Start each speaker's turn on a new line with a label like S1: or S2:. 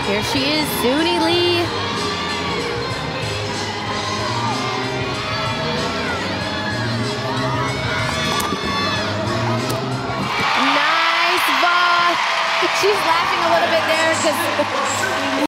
S1: Here she is, Suni Lee. Nice ball. She's laughing a little bit there because